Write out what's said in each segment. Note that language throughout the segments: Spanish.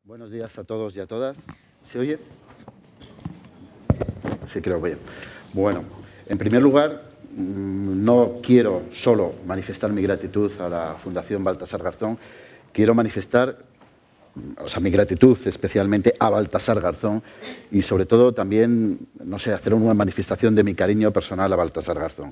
Buenos días a todos y a todas. ¿Se oye? Sí, creo que bien. Bueno, en primer lugar, no quiero solo manifestar mi gratitud a la Fundación Baltasar Garzón, quiero manifestar, mi gratitud especialmente a Baltasar Garzón y sobre todo también, no sé, hacer una manifestación de mi cariño personal a Baltasar Garzón.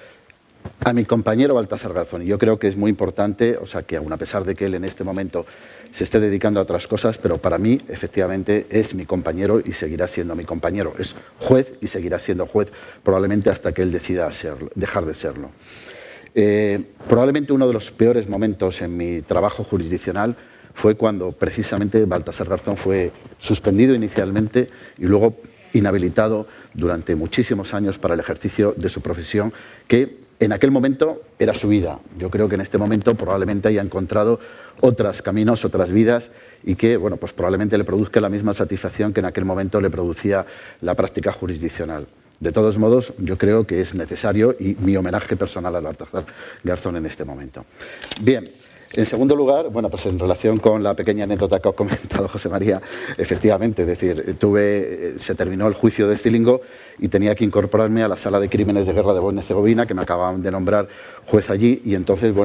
A mi compañero Baltasar Garzón, y yo creo que es muy importante, que aun a pesar de que él en este momento se esté dedicando a otras cosas, pero para mí, efectivamente, es mi compañero y seguirá siendo mi compañero. Es juez y seguirá siendo juez probablemente hasta que él decida dejar de serlo. Probablemente uno de los peores momentos en mi trabajo jurisdiccional fue cuando precisamente Baltasar Garzón fue suspendido inicialmente y luego inhabilitado durante muchísimos años para el ejercicio de su profesión, que en aquel momento era su vida. Yo creo que en este momento probablemente haya encontrado otros caminos, otras vidas y que pues probablemente le produzca la misma satisfacción que en aquel momento le producía la práctica jurisdiccional. De todos modos, yo creo que es necesario y mi homenaje personal a Baltasar Garzón en este momento. Bien. En segundo lugar, pues en relación con la pequeña anécdota que ha comentado José María, efectivamente, es decir, se terminó el juicio de Estilingo y tenía que incorporarme a la Sala de Crímenes de Guerra de Bosnia-Herzegovina, que me acababan de nombrar juez allí, y entonces,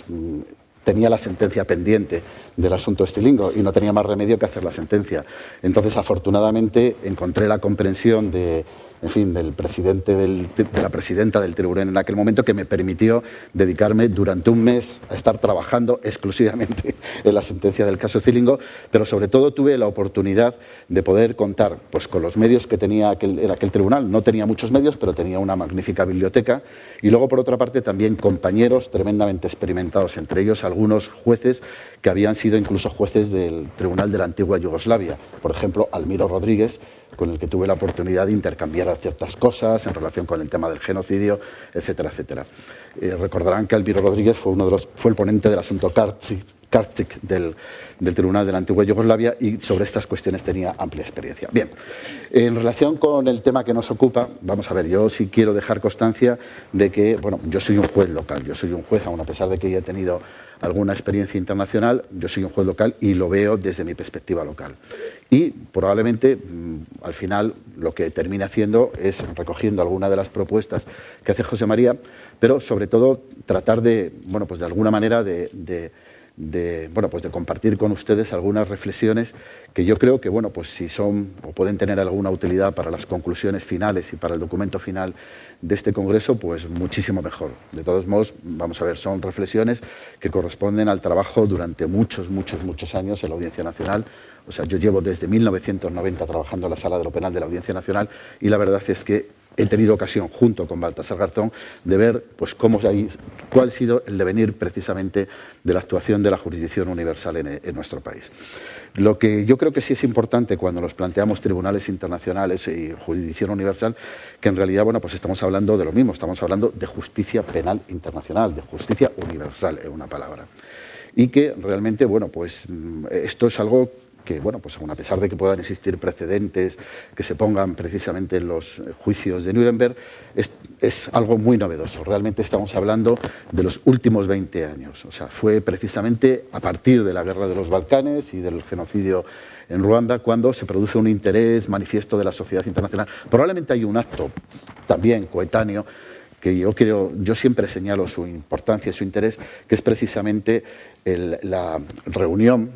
tenía la sentencia pendiente del asunto Estilingo y no tenía más remedio que hacer la sentencia. Entonces, afortunadamente, encontré la comprensión del presidente de la presidenta del tribunal en aquel momento, que me permitió dedicarme durante un mes a estar trabajando exclusivamente en la sentencia del caso Estilingo, pero sobre todo tuve la oportunidad de poder contar con los medios que tenía aquel tribunal. No tenía muchos medios, pero tenía una magnífica biblioteca y luego, por otra parte, también compañeros tremendamente experimentados, entre ellos algunos jueces que habían sido incluso jueces del Tribunal de la Antigua Yugoslavia, por ejemplo, Almiro Rodríguez, con el que tuve la oportunidad de intercambiar ciertas cosas en relación con el tema del genocidio, etcétera, etcétera. Recordarán que Almiro Rodríguez fue el ponente del asunto Karcik del Tribunal de la Antigua Yugoslavia y sobre estas cuestiones tenía amplia experiencia. Bien, en relación con el tema que nos ocupa, vamos a ver, yo sí quiero dejar constancia de que, yo soy un juez local, yo soy un juez, aun a pesar de que ya he tenido alguna experiencia internacional, yo soy un juez local y lo veo desde mi perspectiva local. Y probablemente, al final, lo que termine haciendo es recogiendo alguna de las propuestas que hace José María, pero sobre todo tratar de alguna manera de compartir con ustedes algunas reflexiones que yo creo que, si son o pueden tener alguna utilidad para las conclusiones finales y para el documento final de este congreso, pues muchísimo mejor. De todos modos, vamos a ver, son reflexiones que corresponden al trabajo durante muchos años en la Audiencia Nacional. Yo llevo desde 1990 trabajando en la Sala de lo Penal de la Audiencia Nacional y la verdad es que he tenido ocasión, junto con Baltasar Garzón, de ver cuál ha sido el devenir precisamente de la actuación de la jurisdicción universal en nuestro país. Lo que yo creo que sí es importante cuando nos planteamos tribunales internacionales y jurisdicción universal, que en realidad estamos hablando de lo mismo, estamos hablando de justicia penal internacional, de justicia universal, en una palabra. Y que realmente, esto es algo que, aun a pesar de que puedan existir precedentes que se pongan precisamente en los juicios de Nuremberg, es algo muy novedoso. Realmente estamos hablando de los últimos 20 años. Fue precisamente a partir de la guerra de los Balcanes y del genocidio en Ruanda cuando se produce un interés manifiesto de la sociedad internacional. Probablemente hay un acto también coetáneo que yo siempre señalo su importancia y su interés, que es precisamente la reunión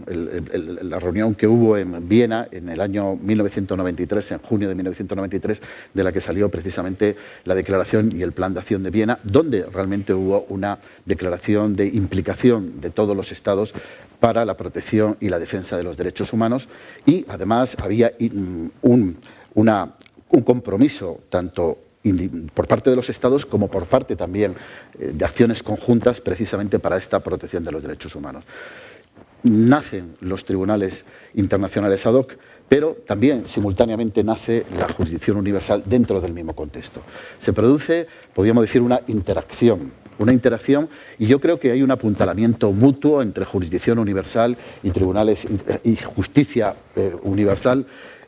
que hubo en Viena en el año 1993, en junio de 1993, de la que salió precisamente la declaración y el plan de acción de Viena, donde realmente hubo una declaración de implicación de todos los estados para la protección y la defensa de los derechos humanos, y además había un compromiso tanto por parte de los Estados como por parte también de acciones conjuntas precisamente para esta protección de los derechos humanos. Nacen los tribunales internacionales ad hoc, pero también simultáneamente nace la jurisdicción universal dentro del mismo contexto. Se produce, podríamos decir, una interacción, y yo creo que hay un apuntalamiento mutuo entre jurisdicción universal y tribunales y justicia universal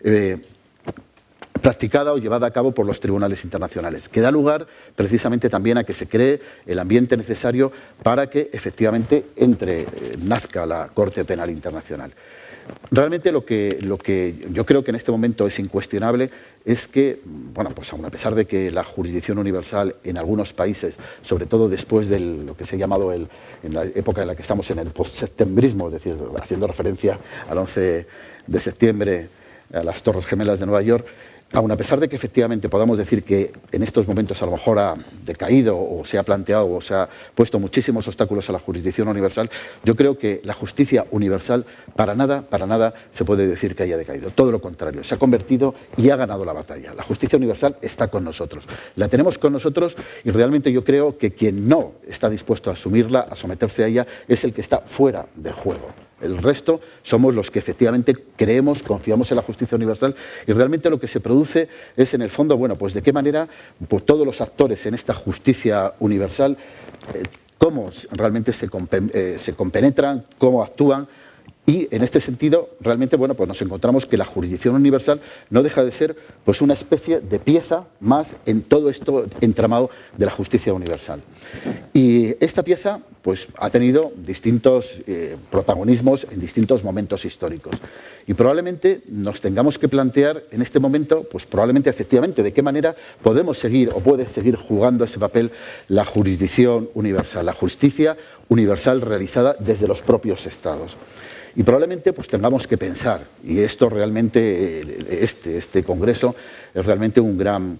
practicada o llevada a cabo por los tribunales internacionales, que da lugar precisamente también a que se cree el ambiente necesario para que efectivamente nazca la Corte Penal Internacional. Realmente lo que yo creo que en este momento es incuestionable es que, bueno, pues aun a pesar de que la jurisdicción universal en algunos países, sobre todo después de lo que se ha llamado en la época en la que estamos en el postseptembrismo, es decir, haciendo referencia al 11 de septiembre, a las Torres Gemelas de Nueva York, aun a pesar de que efectivamente podamos decir que en estos momentos a lo mejor ha decaído o se ha planteado o se ha puesto muchísimos obstáculos a la jurisdicción universal, yo creo que la justicia universal para nada se puede decir que haya decaído. Todo lo contrario, se ha convertido y ha ganado la batalla. La justicia universal está con nosotros. La tenemos con nosotros y realmente yo creo que quien no está dispuesto a asumirla, a someterse a ella, es el que está fuera del juego. El resto somos los que efectivamente creemos, confiamos en la justicia universal y realmente lo que se produce es en el fondo, bueno, pues de qué manera pues, todos los actores en esta justicia universal, cómo realmente se compenetran, cómo actúan. Y en este sentido, realmente, bueno, pues nos encontramos que la jurisdicción universal no deja de ser pues una especie de pieza más en todo esto entramado de la justicia universal. Y esta pieza pues ha tenido distintos protagonismos en distintos momentos históricos. Y probablemente nos tengamos que plantear en este momento, pues probablemente efectivamente, de qué manera podemos seguir o puede seguir jugando ese papel la jurisdicción universal, la justicia universal realizada desde los propios estados. Y probablemente pues tengamos que pensar, y esto realmente, este congreso es realmente un gran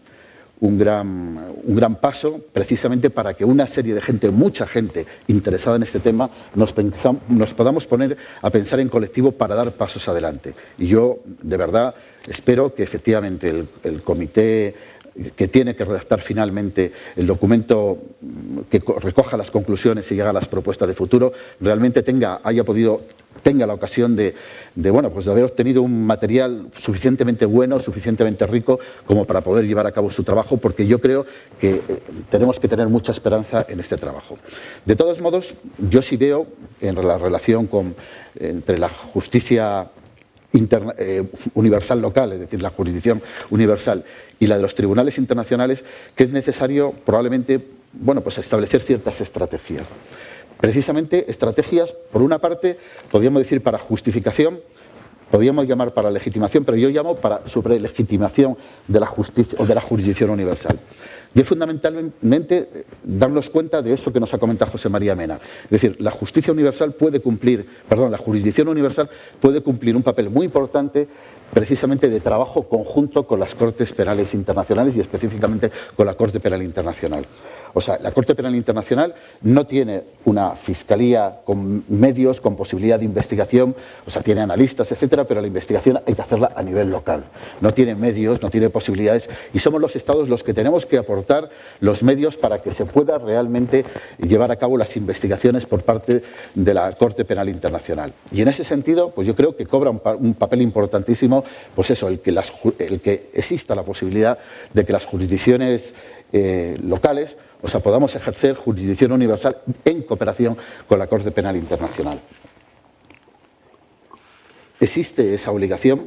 paso precisamente para que una serie de gente, mucha gente interesada en este tema, nos podamos poner a pensar en colectivo para dar pasos adelante. Y yo, de verdad, espero que efectivamente el comité que tiene que redactar finalmente el documento que recoja las conclusiones y llegue a las propuestas de futuro, realmente tenga la ocasión de haber obtenido un material suficientemente bueno, suficientemente rico como para poder llevar a cabo su trabajo, porque yo creo que tenemos que tener mucha esperanza en este trabajo. De todos modos, yo sí veo en la relación entre la justicia universal local, es decir, la jurisdicción universal y la de los tribunales internacionales, que es necesario probablemente, bueno, pues establecer ciertas estrategias. Precisamente estrategias, por una parte, podríamos decir para justificación, podríamos llamar para legitimación, pero yo llamo para sobrelegitimación de la justicia o de la jurisdicción universal. Y es fundamentalmente darnos cuenta de eso que nos ha comentado José María Mena. Es decir, la justicia universal la jurisdicción universal puede cumplir un papel muy importante precisamente de trabajo conjunto con las Cortes Penales Internacionales y específicamente con la Corte Penal Internacional. O sea, la Corte Penal Internacional no tiene una fiscalía con medios, con posibilidad de investigación, o sea, tiene analistas, etcétera, pero la investigación hay que hacerla a nivel local. No tiene medios, no tiene posibilidades y somos los Estados los que tenemos que aportar los medios para que se pueda realmente llevar a cabo las investigaciones por parte de la Corte Penal Internacional. Y en ese sentido, pues yo creo que cobra un papel importantísimo, pues eso, el que exista la posibilidad de que las jurisdicciones locales, o sea, podamos ejercer jurisdicción universal en cooperación con la Corte Penal Internacional. Existe esa obligación,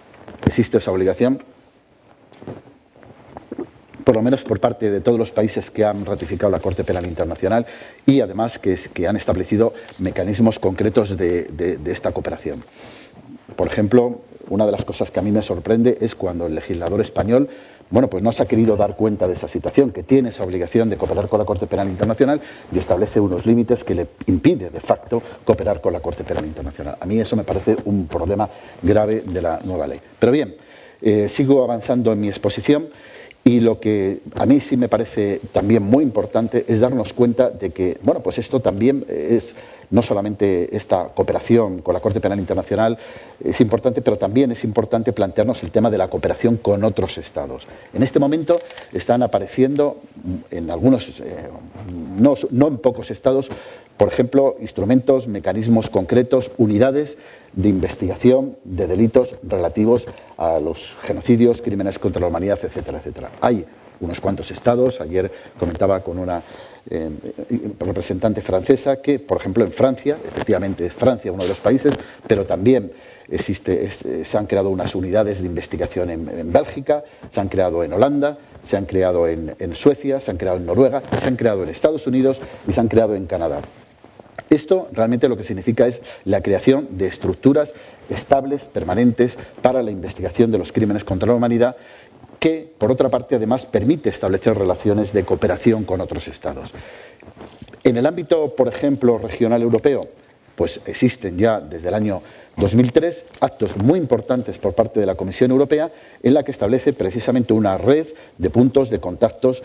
por lo menos por parte de todos los países que han ratificado la Corte Penal Internacional y además que han establecido mecanismos concretos de esta cooperación. Por ejemplo, una de las cosas que a mí me sorprende es cuando el legislador español, bueno, pues no se ha querido dar cuenta de esa situación, que tiene esa obligación de cooperar con la Corte Penal Internacional y establece unos límites que le impide, de facto, cooperar con la Corte Penal Internacional. A mí eso me parece un problema grave de la nueva ley. Pero bien, sigo avanzando en mi exposición. Y lo que a mí sí me parece también muy importante es darnos cuenta de que, bueno, pues esto también es, no solamente esta cooperación con la Corte Penal Internacional es importante, pero también es importante plantearnos el tema de la cooperación con otros estados. En este momento están apareciendo en algunos, no en pocos estados, por ejemplo, instrumentos, mecanismos concretos, unidades de investigación de delitos relativos a los genocidios, crímenes contra la humanidad, etcétera, etcétera. Hay unos cuantos estados, ayer comentaba con una representante francesa que, por ejemplo, en Francia, efectivamente es Francia uno de los países, pero también se han creado unas unidades de investigación en Bélgica, se han creado en Holanda, se han creado en Suecia, se han creado en Noruega, se han creado en Estados Unidos y se han creado en Canadá. Esto realmente lo que significa es la creación de estructuras estables, permanentes, para la investigación de los crímenes contra la humanidad, que, por otra parte, además permite establecer relaciones de cooperación con otros Estados. En el ámbito, por ejemplo, regional europeo, pues existen ya desde el año 2003 actos muy importantes por parte de la Comisión Europea en la que establece precisamente una red de puntos de contactos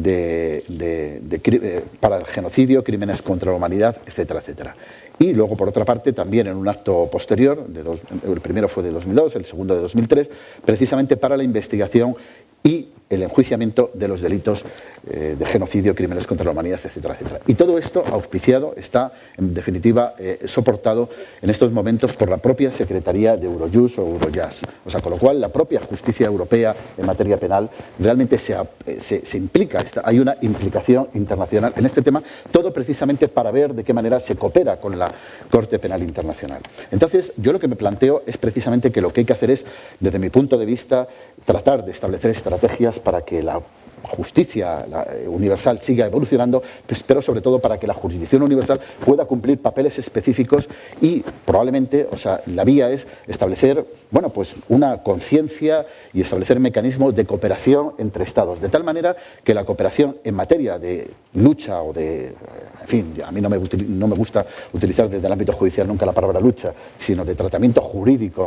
para el genocidio, crímenes contra la humanidad, etcétera, etcétera. Y luego, por otra parte, también en un acto posterior, el primero fue de 2002, el segundo de 2003, precisamente para la investigación y el enjuiciamiento de los delitos de genocidio, crímenes contra la humanidad, etcétera, etcétera. Y todo esto auspiciado, está en definitiva soportado en estos momentos por la propia Secretaría de Eurojust o Eurojust. O sea, con lo cual la propia justicia europea en materia penal realmente se implica, hay una implicación internacional en este tema, todo precisamente para ver de qué manera se coopera con la Corte Penal Internacional. Entonces, yo lo que me planteo es precisamente que lo que hay que hacer es, desde mi punto de vista, tratar de establecer estrategias para que la justicia universal siga evolucionando, pero sobre todo para que la jurisdicción universal pueda cumplir papeles específicos y probablemente, o sea, la vía es establecer, bueno, pues una conciencia y establecer mecanismos de cooperación entre Estados, de tal manera que la cooperación en materia de lucha o de, en fin, a mí no me gusta utilizar desde el ámbito judicial nunca la palabra lucha, sino de tratamiento jurídico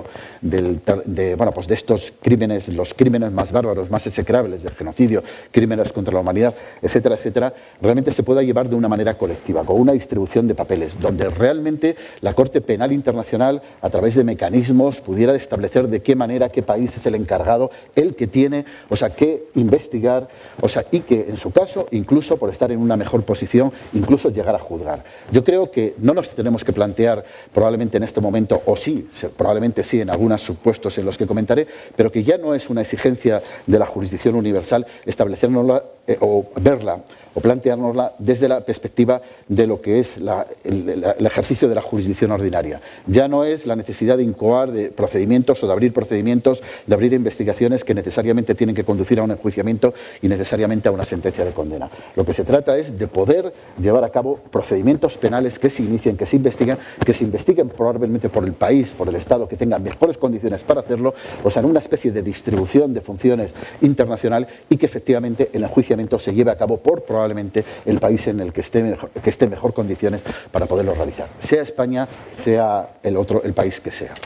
bueno, pues de estos crímenes, los crímenes más bárbaros, más execrables, del genocidio, crímenes contra la humanidad, etcétera, etcétera, realmente se pueda llevar de una manera colectiva, con una distribución de papeles, donde realmente la Corte Penal Internacional, a través de mecanismos, pudiera establecer de qué manera, qué país es el encargado, el que tiene, o sea, que investigar, o sea, y que en su caso, incluso por estar en una mejor posición, incluso llegar a juzgar. Yo creo que no nos tenemos que plantear, probablemente en este momento, o sí, probablemente sí, en algunos supuestos en los que comentaré, pero que ya no es una exigencia de la jurisdicción universal establecernosla o verla o planteárnosla desde la perspectiva de lo que es el ejercicio de la jurisdicción ordinaria. Ya no es la necesidad de incoar de procedimientos o de abrir procedimientos, de abrir investigaciones que necesariamente tienen que conducir a un enjuiciamiento y necesariamente a una sentencia de condena. Lo que se trata es de poder llevar a cabo procedimientos penales que se inicien, que se investiguen probablemente por el país, por el Estado, que tenga mejores condiciones para hacerlo, o sea, en una especie de distribución de funciones internacional y que efectivamente el enjuiciamiento se lleve a cabo por probablemente el país en el que esté en mejor condiciones para poderlo realizar, sea España, sea el país que sea.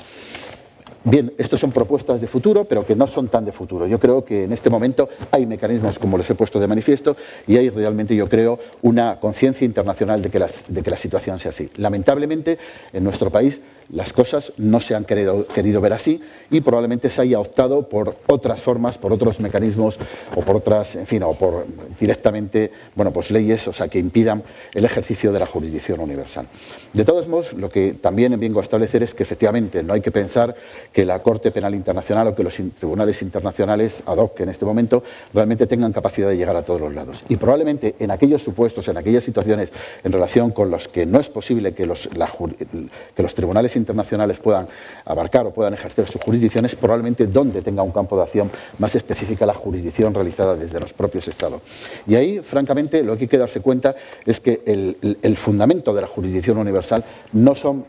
Bien, estas son propuestas de futuro, pero que no son tan de futuro. Yo creo que en este momento hay mecanismos, como les he puesto de manifiesto, y hay realmente, yo creo, una conciencia internacional de que la situación sea así. Lamentablemente, en nuestro país las cosas no se han querido ver así y probablemente se haya optado por otras formas, por otros mecanismos o por otras, en fin, o por directamente, bueno, pues leyes, o sea, que impidan el ejercicio de la jurisdicción universal. De todos modos, lo que también vengo a establecer es que efectivamente no hay que pensar que la Corte Penal Internacional o que los tribunales internacionales ad hoc en este momento realmente tengan capacidad de llegar a todos los lados. Y probablemente en aquellos supuestos, en aquellas situaciones en relación con los que no es posible que los tribunales internacionales puedan abarcar o puedan ejercer sus jurisdicciones, probablemente donde tenga un campo de acción más específica la jurisdicción realizada desde los propios Estados. Y ahí, francamente, lo que hay que darse cuenta es que el fundamento de la jurisdicción universal no son,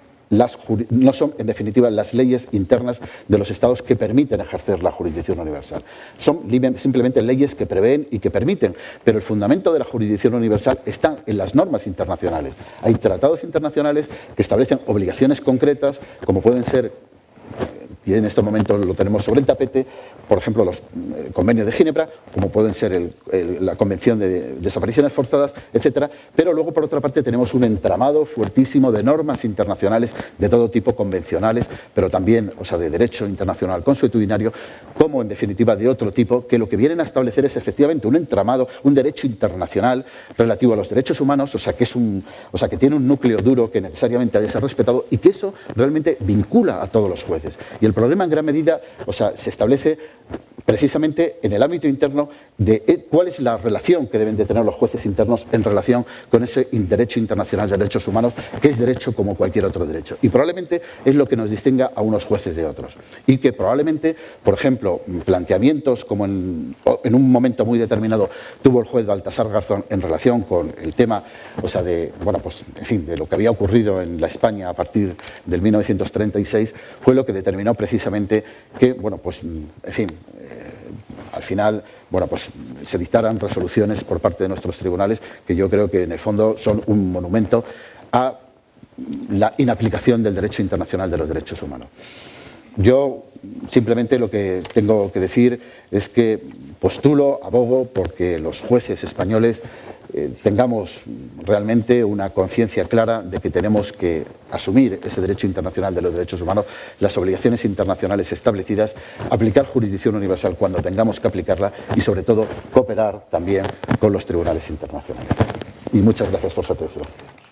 en definitiva, las leyes internas de los Estados que permiten ejercer la jurisdicción universal. Son simplemente leyes que prevén y que permiten, pero el fundamento de la jurisdicción universal está en las normas internacionales. Hay tratados internacionales que establecen obligaciones concretas, como pueden ser, y en este momento lo tenemos sobre el tapete, por ejemplo, los convenios de Ginebra, como pueden ser la Convención de Desapariciones Forzadas, etcétera, pero luego, por otra parte, tenemos un entramado fuertísimo de normas internacionales de todo tipo, convencionales, pero también, o sea, de derecho internacional consuetudinario, como en definitiva de otro tipo, que lo que vienen a establecer es efectivamente un entramado, un derecho internacional relativo a los derechos humanos, o sea, que tiene un núcleo duro que necesariamente ha de ser respetado y que eso realmente vincula a todos los jueces. Y el problema en gran medida, o sea, se establece precisamente en el ámbito interno de cuál es la relación que deben de tener los jueces internos en relación con ese derecho internacional de derechos humanos, que es derecho como cualquier otro derecho. Y probablemente es lo que nos distinga a unos jueces de otros. Y que probablemente, por ejemplo, planteamientos como en un momento muy determinado tuvo el juez Baltasar Garzón en relación con el tema, o sea, de, bueno, pues, en fin, de lo que había ocurrido en la España a partir del 1936, fue lo que determinó precisamente que, bueno, pues, en fin, al final, bueno, pues se dictaran resoluciones por parte de nuestros tribunales que yo creo que en el fondo son un monumento a la inaplicación del derecho internacional de los derechos humanos. Yo simplemente lo que tengo que decir es que postulo, abogo porque los jueces españoles tengamos realmente una conciencia clara de que tenemos que asumir ese derecho internacional de los derechos humanos, las obligaciones internacionales establecidas, aplicar jurisdicción universal cuando tengamos que aplicarla y, sobre todo, cooperar también con los tribunales internacionales. Y muchas gracias por su atención.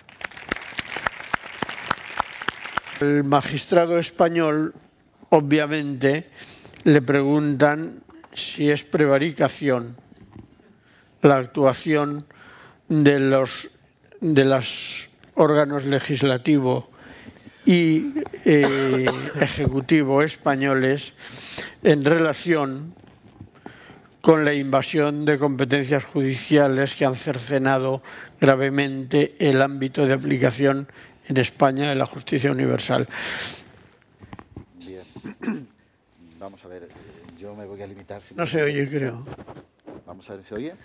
El magistrado español, obviamente, le preguntan si es prevaricación la actuación de los órganos legislativo y ejecutivo españoles en relación con la invasión de competencias judiciales que han cercenado gravemente el ámbito de aplicación en España de la justicia universal. Bien. Vamos a ver, yo me voy a limitar... No se oye, creo. Vamos a ver, ¿se oye?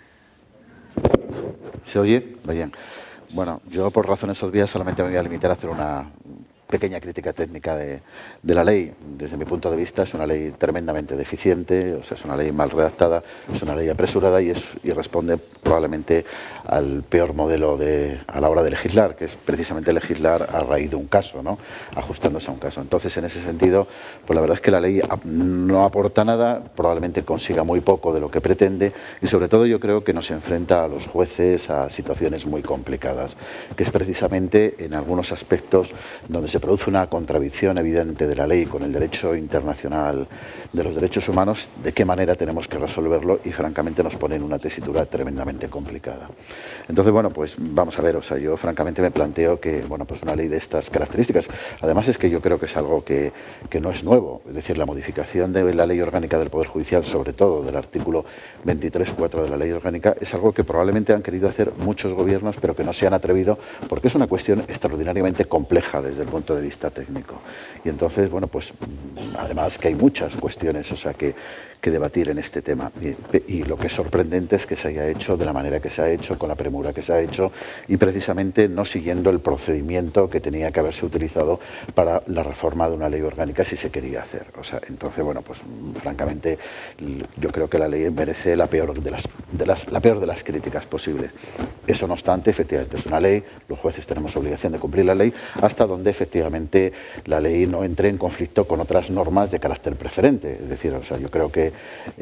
¿Se oye? Bien. Bueno, yo por razones obvias solamente me voy a limitar a hacer una pequeña crítica técnica de la ley. Desde mi punto de vista es una ley tremendamente deficiente, o sea, es una ley mal redactada, es una ley apresurada y responde probablemente al peor modelo a la hora de legislar, que es precisamente legislar a raíz de un caso, ¿no? Ajustándose a un caso. Entonces, en ese sentido, pues la verdad es que la ley no aporta nada, probablemente consiga muy poco de lo que pretende y sobre todo yo creo que nos enfrenta a los jueces a situaciones muy complicadas, que es precisamente en algunos aspectos donde se produce una contradicción evidente de la ley con el derecho internacional de los derechos humanos, de qué manera tenemos que resolverlo y francamente nos pone en una tesitura tremendamente complicada. Entonces, bueno, pues vamos a ver, o sea, yo francamente me planteo que, bueno, pues una ley de estas características, además es que yo creo que es algo que no es nuevo, es decir, la modificación de la Ley Orgánica del Poder Judicial, sobre todo del artículo 23.4 de la Ley Orgánica, es algo que probablemente han querido hacer muchos gobiernos, pero que no se han atrevido, porque es una cuestión extraordinariamente compleja desde el punto de vista técnico. Y entonces, bueno, pues además que hay muchas cuestiones, o sea, que debatir en este tema. Y lo que es sorprendente es que se haya hecho de la manera que se ha hecho, con la premura que se ha hecho y precisamente no siguiendo el procedimiento que tenía que haberse utilizado para la reforma de una ley orgánica si se quería hacer. O sea, entonces, bueno, pues francamente yo creo que la ley merece la peor de las críticas posibles. Eso no obstante, efectivamente es una ley, los jueces tenemos obligación de cumplir la ley hasta donde efectivamente la ley no entre en conflicto con otras normas de carácter preferente. Es decir, o sea, yo creo que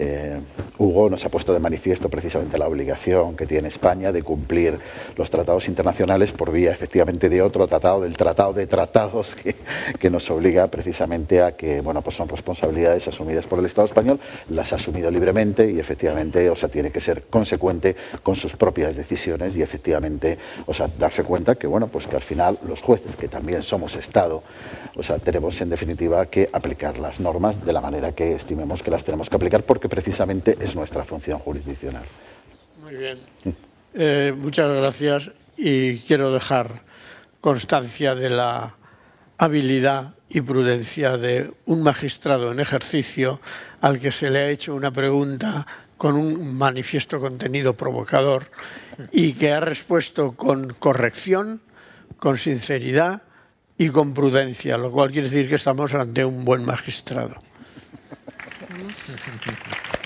Hugo nos ha puesto de manifiesto precisamente la obligación que tiene España de cumplir los tratados internacionales por vía efectivamente de otro tratado, del tratado de tratados que nos obliga precisamente a que, bueno, pues son responsabilidades asumidas por el Estado español, las ha asumido libremente y efectivamente, o sea, tiene que ser consecuente con sus propias decisiones y efectivamente, o sea, darse cuenta que, bueno, pues que al final los jueces, que también somos Estado, o sea, tenemos en definitiva que aplicar las normas de la manera que estimemos que las tenemos que aplicar porque precisamente es nuestra función jurisdiccional. Muy bien. Muchas gracias y quiero dejar constancia de la habilidad y prudencia de un magistrado en ejercicio al que se le ha hecho una pregunta con un manifiesto contenido provocador y que ha respuesto con corrección, con sinceridad y con prudencia, lo cual quiere decir que estamos ante un buen magistrado.